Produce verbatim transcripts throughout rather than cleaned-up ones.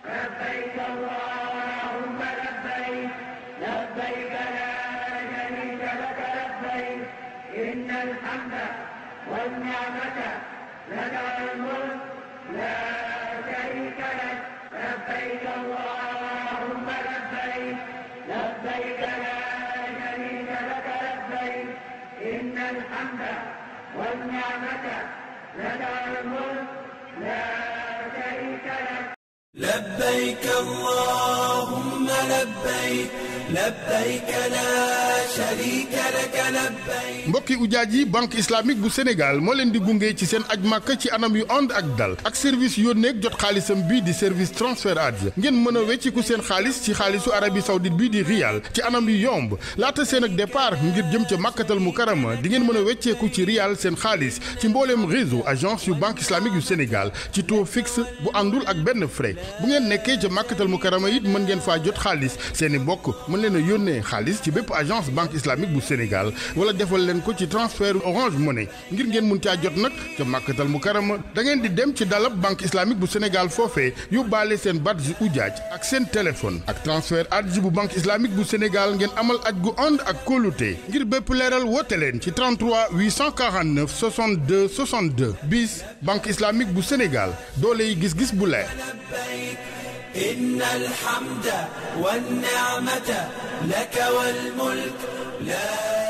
لبيك اللهم لبيك لبيك لا شريك لك لبيك إن الحمد والنعمة لك الملك لا شريك لك لبيك اللهم لبيك لبيك لا شريك لك لبيك إن الحمد والنعمة لك الملك لا شريك لك لبيك اللهم لبيك لبيك لا شريك لك لبيك. mbokki ujaaj yi banque islamique bu Sénégal moo leen di gunge ci seen aj màkk ci anam yu ànd ak dal ak service yónneeg jot xaalisam bii di service transfert adj ngeen mën a wecciku seen xaalis ci xaalisu Arabie Saoudite bii di riyal ci anam yu yomb laata seen ak départ ngir jëm ca màkkatal mu karama di ngeen mën a wecceeku ci riyal seen xaalis ci mbooleem réseau agence yu banque islamique yu Sénégal ci taux fixe bu àndul ak benn frais bu ngeen nekkee ca màkkatal mu karama it mën ngeen faa jot xaalis seeni mbokk mën leen a yónnee xaalis ci bépp agence banque islamique bu Sénégal wala defal leen ko ci transfert Orange Money ngir ngeen mun caa jot nag ca màkkatal mu karama da ngeen di dem ci dalab banque islamique bu Sénégal foofee yóbbaale seen badge ujaaj ak seen téléphone ak transfert adj bu banque islamique bu Sénégal ngeen amal aj gu ànd ak kóolute ngir bépp leeral woote leen ci trente-trois huit cent quarante-neuf soixante-deux soixante-deux bis banque islamique bu Sénégal doole yi gis-gis bu leer. إن الحمد والنعمة لك والملك لا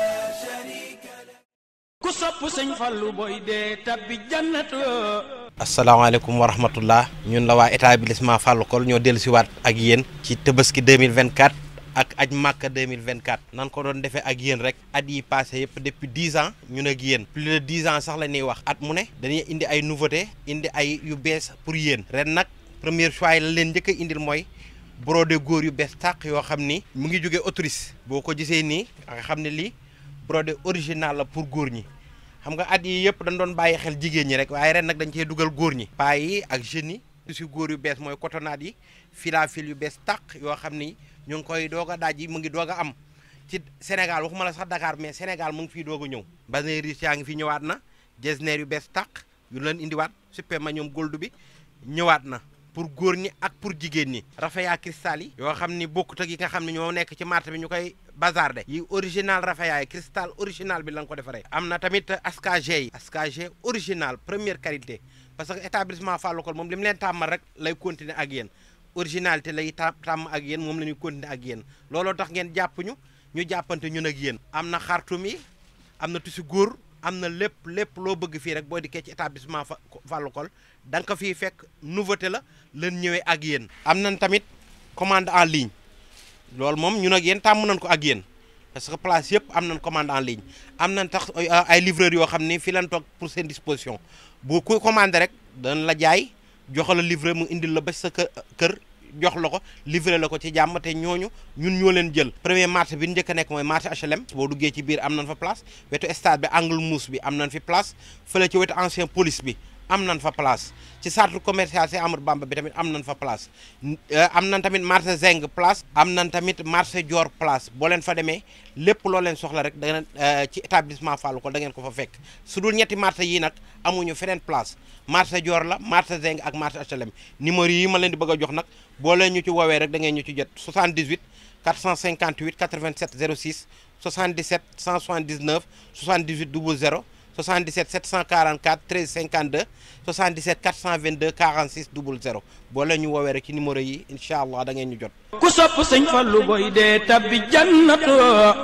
شريك لك. ku sopp Sëñ Fallu boy dee tabbi jannatu. asalaamaaleykum wa rahmatullah ñun la waa établissement Fallou Col ñoo dellusiwaat ak yéen ci Tabaski deux mille vingt-quatre ak aj Makka deux mille vingt-quatre nan ko doon defee ak yéen rek at yi passé yëpp depuis dix ans ñun ak yéen plus de dix ans sax la ñuy wax at mu ne dañuy indi ay nouveauté indi ay yu bees pour yéen ren nag première choix la leen njëkk a indil mooy brodé góor yu bees tàq yoo xam ni mu ngi jógee Autriche boo ko gisee nii nga xam ne lii brodé original la pour góor ñi xam nga at yi yëpp dañ doon bàyyi xel jigéen ñi rek waaye ren nag dañ cee dugal góor ñi paa yi ak jeunes yi tissu góor yu bees mooy cotonnade yi filafil yu bees tàq yoo xam ni ñu ngi koy doog a daaj yi mu ngi doog a am ci Sénégal waxuma la sax Dakar mais Sénégal mu ngi fiy doog a ñëw basin riche yaa ngi fi ñëwaat na jesner yu bees tàq yu leen indiwaat super ma ñoom gold bi ñëwaat na pour góor ñi ak pour jigéen ñi rafaya cristal yi yoo xam ni bokkut ak yi nga xam ne ñoo nekk ci marché bi ñu koy bazarde yi original rafaya yi cristal original bi la nga ko defaree am na tamit askag yi askag original première qualité parce que établissement Fallou Col moom li mu leen tàmmal rek lay continuer ak yéen originalité lay tàmm ak yéen moom la ñuy continuer ak yéen looloo tax ngeen jàpp ñu ñu jàppante ñun ak yéen am na xartum yi am na tissu góor am na lépp lépp loo bëgg fii rek boo dikkee ci établissement Fallou Col da nga ko fii fekk nouveauté la leen ñëwee ak yéen am nañ tamit commande en ligne loolu moom ñun ak yéen tàmm nañ ko ak yéen parce que place yëpp am nañ commande en ligne am nañ tax ay livreurs yoo xam ni fii lañ toog pour seen disposition bu ku commandé rek dañ la jaay joxala livreur mu indil la ba sa kër jox la ko livré la ko ci jàmm te ñooñu ñun ñoo leen jël premier marché bi njëkk a nekk mooy marché H L M boo duggee ci biir am nañ fa place wetu stade bi angle mousse bi am nañ fi place fële ci wetu ancien police bi am nañ fa place ci centre commercial ci Amadou Bamba bi tamit am nañ fa place am nañ tamit marché Zeng place am nañ tamit marché Dior place boo leen fa demee lépp loo leen soxla rek da ngeen ci établissement Fallou Col da ngeen ko fa fekk su dul ñetti marché yii nag amuñu feneen place marché Dior la marché Zeng ak marché H L M numéro yi ma leen di bëgg a jox nag boo leen ñu ci woowee rek da ngeen ñu ci jot soixante-dix-huit quatre cent cinquante-huit quatre-vingt-sept zéro six soixante-dix-sept cent soixante-dix-neuf soixante-dix-huit zéro zéro soixante-dix-sept sept cent quarante-quatre treize cinquante-deux soixante-dix-sept quatre cent vingt-deux quarante-six zéro zéro boo leen ñu woowee rek ci numéro yi incha allah da ngeen ñu jot. ku sopp Sëñ Fallu boy dee tabbi jannatu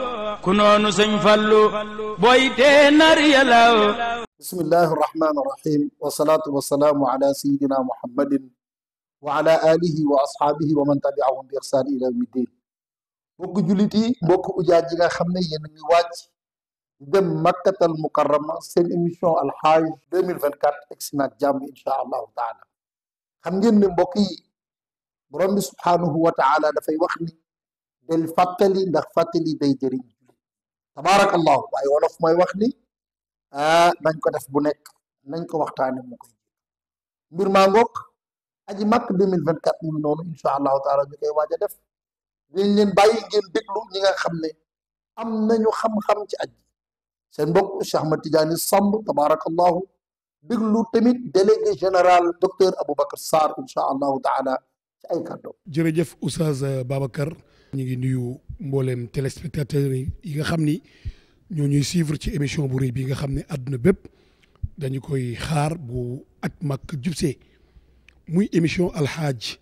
ku noonu Sëñ Fallu boy dee nar yàlla. bismillahi rahmani rahim wasalaatu wasalaamu ala sayidina muhammadin wa ala alihi wa ashaabihi wa man tabiahum bi ihsaan ila yawmi ddin mbokk jullit yi mbokk ujaaj yi nga xam ne yéen a ngi wàcc dem makkatal mukarrama seen émission alxaaj deux mille vingt-quatre egsi naag jàmm insha allahu taala xam ngeen ne mbokk yi borom bi subhaanahu wa taala dafay wax ni del fàttali ndax fàttali day jëriñ jullit tabaarakallahu waaye wolof mooy wax ni ah nañ ko def bu nekk nañ ko waxtaane mu koy mbir maa ngoog aji màkk deux mille vingt-quatre mu ngi noonu insha allahu taala ñu koy waaj a def dinañ leen bàyyi ngeen déglu ñi nga xam ne am nañu xam-xam ci aj seen mbokk Cheikh Ahmad Tidiane Samb tabarakallahu déglu tamit délégué général docteur Aboubacar Sarr insha allahu taala ci ay kàddoom. jërëjëf Oustaz Babacar. ñu ngi nuyu mbooleem téléspectateurs yi nga xam ni ñoo ñuy suivre ci émission bu rëy bi nga xam ne àdduna bépp dañu koy xaar bu aj Makka jubsee muy émission alxaaj.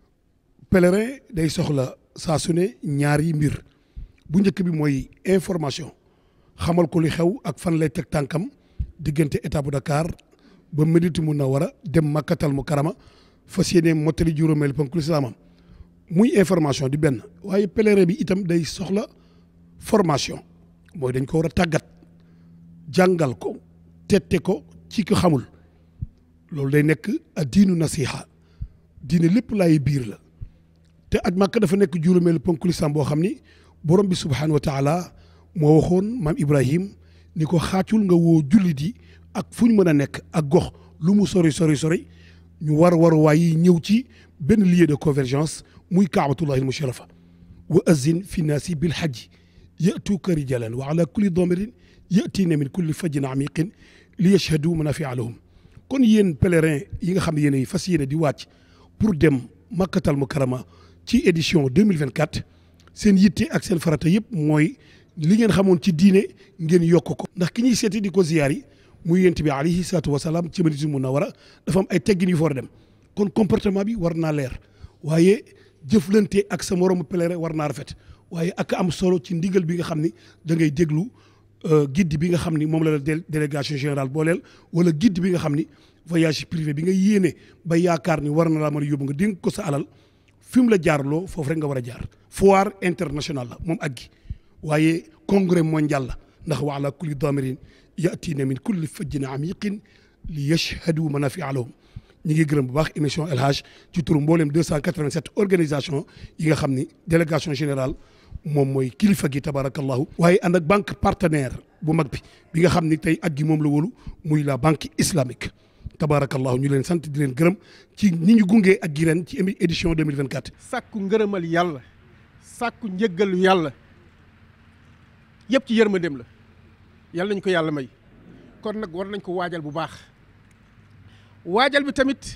pèlerin day soxla saa su ne ñaari mbir bu njëkk bi mooy information xamal ko li xew ak fan lay teg tànkam diggante état bu Dakar ba Madinatu Munawwara dem Makkatal Mukarrama fas yéene mottali juróomeel ponku lislaamam muy information di benn waaye pèlerin bi itam day soxla formation mooy dañ ko war a tàggat jàngal ko tette ko ci ko xamul loolu day nekk a diinu nasiha diine lépp laay biir la te aj Makka dafa nekk juróomeelu ponk lislaam boo xam ni borom bi subhaanahu wa taala moo waxoon maam Ibrahim ni ko xaacul nga woo jullit yi ak fu ñu mën a nekk ak gox lu mu sori sori sori ñu war waruwaay yi ñëw ci benn lieu de convergence muy kaabatullahi almusharafa wa azin fi naasi bil hajji yatuuka rijalan wa ala kulli damirin yatiina min kulli fajjin amiqin li yashhadu manafia lahum kon yéen pèlerin yi nga xam ne yéen ay fas yéene di wàcc pour dem Makkatal Mukarrama ci édition deux mille vingt-quatre seen yitte ak seen farata yëpp mooy li ngeen xamoon ci diine ngeen yokk ko ndax ki ñuy seeti di ko ziyaar yi muy yent bi alayhi salaatu wasalaam ci Madinatu Munawwara dafa am ay teggin yu fa war a dem kon comportement bi war naa leer waaye jëflante ak sa moromu pèlerin war naa rafet waaye ak am solo ci ndigal bi nga xam ni da ngay déglu guide bi nga xam ni moom la la délégation générale booleel wala guide bi nga xam ni voyage privé bi nga yéene ba yaakaar ni war na laa mën a yóbbu nga dénk ko sa alal fi mu la jaarloo foofu rek nga war a jaar foire internationale la moom ak gi waaye congrès mondial la ndax wa ala kulli damirin yatiina min kulli fajjin amiqin li yashhadu manafia lahum ñi ngi gërëm bu baax émission El Hadj ci turu mboolem deux cent quatre-vingt-sept organisation yi nga xam ni délégation générale moom mooy kilifa gi tabarakallahu waaye ànd ak banque partenaire bu mag bi bi nga xam ni tey at gi moom la wóolu muy la banque islamique tabarakallahu ñu leen sant di leen gërëm ci ni ñu gungee ak gi ren ci édition deux mille vingt-quatre. sàkku ngërëmal yàlla sàkku njëggalu yàlla yëpp ci yërmandeem la yàlla nañ ko yàlla may kon nag war nañ ko waajal bu baax waajal bi tamit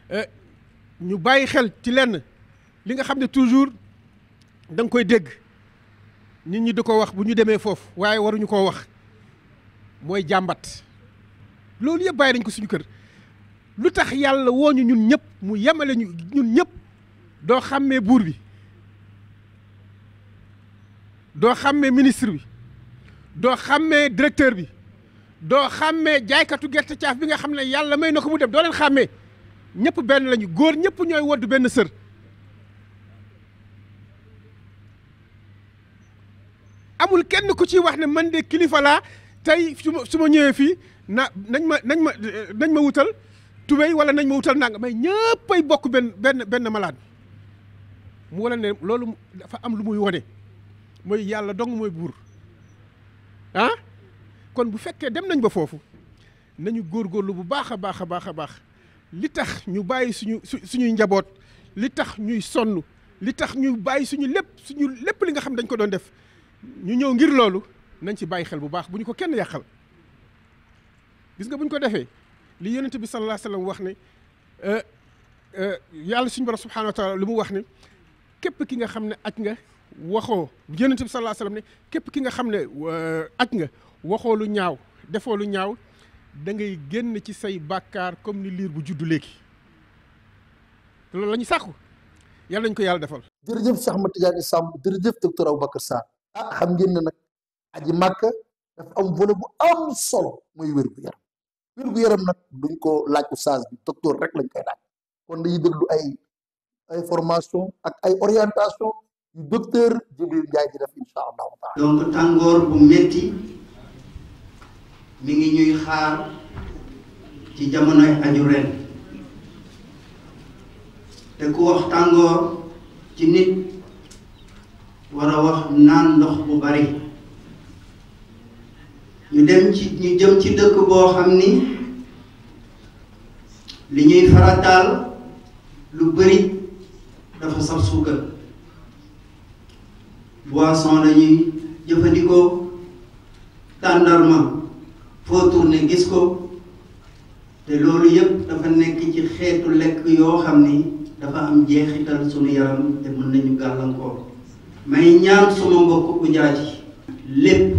ñu bàyyi xel ci lenn li nga xam ne toujours da nga koy dégg nit ñi di ko wax bu ñu demee foofu waaye waruñu koo wax mooy jàmbat loolu yëpp bàyyi nañ ko suñu kër lu tax yàlla woo ñu ñun ñëpp mu yemale ñu ñun ñëpp doo xàmmee buur bi doo xàmmee ministre bi doo xàmmee directeur bi doo xàmmee jaaykatu gerte caaf bi nga xam ne yàlla may na ko mu dem doo leen xàmmee ñëpp benn lañu góor ñëpp ñooy wodd benn sër amul kenn ku ciy wax ne man de kilifa laa tey su ma su ma ñëwee fii na nañ ma nañ ma nañ ma wutal tubéy wala nañ ma wutal nanga may ñëppay bokk benn benn benn malade mu wala ne loolu dafa am lu muy wone mooy yàlla dong mooy buur ah kon bu fekkee dem nañ ba foofu nañu góorgóorlu bu baax a baax a baax a baax li tax ñu bàyyi suñu su suñuy njaboot li tax ñuy sonn li tax ñu bàyyi suñu lépp suñu lépp li nga xam dañ ko doon def ñu ñëw ngir loolu nañ ci bàyyi xel bu baax bu ñu ko kenn yàqal gis nga bu ñu ko defee li yonent bi sallallahu alayhi wa sallam wax ne yàlla suñu borom subhanahu wa taala lu mu wax ne képp ki nga xam ne aj nga waxoo yonent bi sallallahu alayhi wa sallam ne képp ki nga xam ne aj nga waxoo lu ñaaw defoo lu ñaaw da ngay génn ci say bàkkaar comme ni liir bu juddu léegi te loolu la ñu sàkku yàlla nañ ko yàlla defal. jërëjëf Cheikh Ahmed Tidiane Samb jërëjëf docteur Aboubacar Sarr ah xam ngeen ne nag aji Màkka dafa am volet bu am solo mooy wér-gu-yaram wér-gu-yaram nag duñ ko laaj oustaz bi docteur rek lañ koy laaj kon dañuy déglu ay ay formation ak ay orientation yu docteur Djibril Ndiaye di def incha allahu taala. donc tàngoor bu métti mi ngi ñuy xaar ci jamonoy aju ren te ku wax tàngoor ci nit war a wax naan ndox bu bari ñu dem ci ñu jëm ci dëkk boo xam ni li ñuy farataal lu bari dafa saf suukar boisson lañuy jëfandikoo tàndarma foo tourné gis ko te loolu yëpp dafa nekk ci xeetu lekk yoo xam ni dafa am jeexital sunu yaram te mën nañu gàllankoor. may ñaan suma mbokk ujaaj yi lépp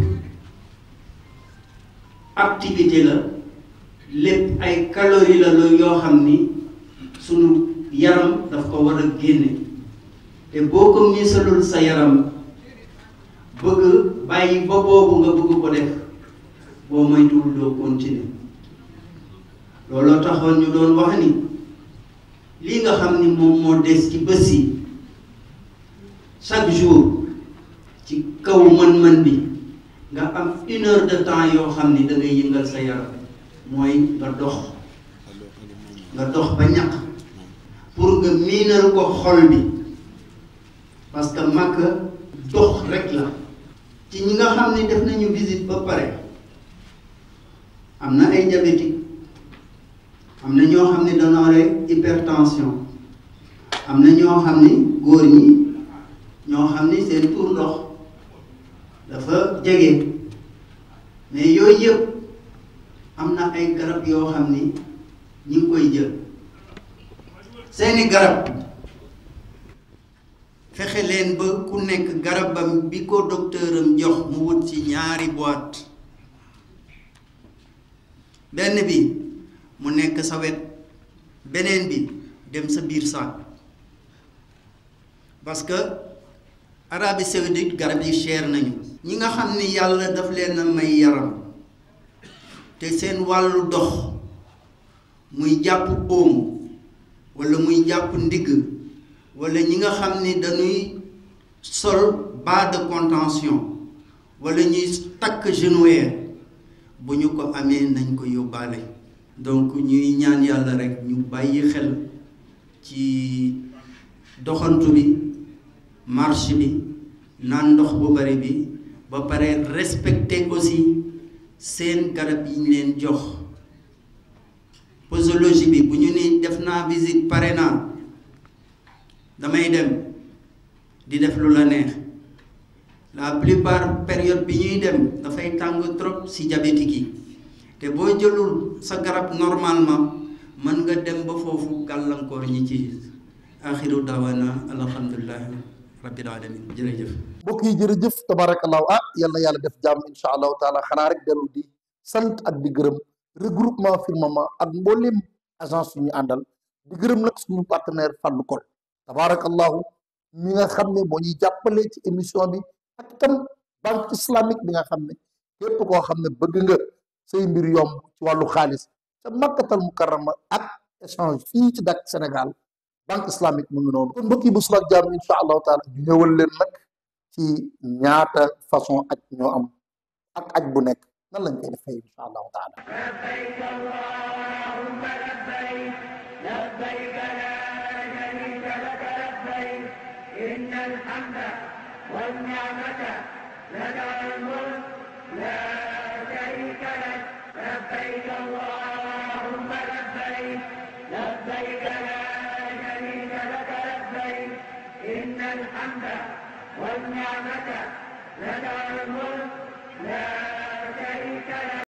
activité la lépp ay calories la la yoo xam ni sunu yaram daf ko war a génne te boo ko miisalul sa yaram bëgg bàyyi ba boobu nga bëgg ko def boo moytuwul doo continuer looloo taxoon ñu doon wax ni lii nga xam ni moom moo des ci bés yi chaque jour ci kaw mën-mën bi nga am une heure de temps yoo xam ni da ngay yëngal sa yaram mooy nga dox nga dox ba ñaq pour nga miinal ko xol bi parce que Makka dox rek la. ci ñi nga xam ni def nañu visite ba pare am na ay diabétique am na ñoo xam ni dañoo rek hypertension am na ñoo xam ni góor ñi ñoo xam ni seen tuur ndox dafa jege mais yooyu yëpp am na ay garab yoo xam ni ñi ngi koy jël seeni garab fexe leen ba ku nekk garabam bi ko docteuram jox mu wut ci ñaari boîte benn bi mu nekk sa wet beneen bi dem sa biir saak parce que Arabie Saoudite garab yi cher nañu ñi nga xam ni yàlla daf leen a may yaram te seen wàllu dox muy jàpp óom walla muy jàpp ndigg walla ñi nga xam ni dañuy sol bas de contention walla ñuy takk genouillère bu ñu ko amee nañ ko yóbbaale donc ñuy ñaan yàlla rekk ñu bàyyi xel ci doxantu bi marche bi naan ndox bu bari bi ba pare respecter aussi seen garab yi ñu leen jox posologie bi bu ñu ni def naa visite pare naa damay dem di def lu la neex la plupart période bi ñuy dem dafay tàng trop ci diabétique yi te boo jëlul sa garab normalement mën nga dem ba foofu gàllankoor ñi ci axiru dawana alhamdulilah rabbil alamin jërëjëf. mbokk yi jërëjëf tabarakallahu ah yal na yàlla def jàmm incha allahu taala xanaa rek dellu di sant ak di gërëm regroupement Firmament ak mboolem agence yu ñu àndal di gërëm nag suñu partenaire Fallou Col tabarakallahu mi nga xam ne moo ñuy jàppale ci émission bi ak tam banque islamique bi nga xam ne képp koo xam ne bëgg nga say mbir yomb ci wàllu xaalis ca Makkatal Mukarrama ak échange fii ci dak Sénégal banque islamique mu ngi noonu kon mbokk yi bu suba ak jàmm incha allahu taala ñu ñëwal leen nag ci ñaata façon aj ñoo am ak aj bu nekk nan lañ koy defee incha allahu taala لبيك اللهم لبيك لبيك لا شريك لك لبيك إن الحمد والنعمة لك والملك لا شريك لك لبيك اللهم لبيك لبيك لا شريك لك لبيك إن الحمد والنعمة لك والملك لا شريك لك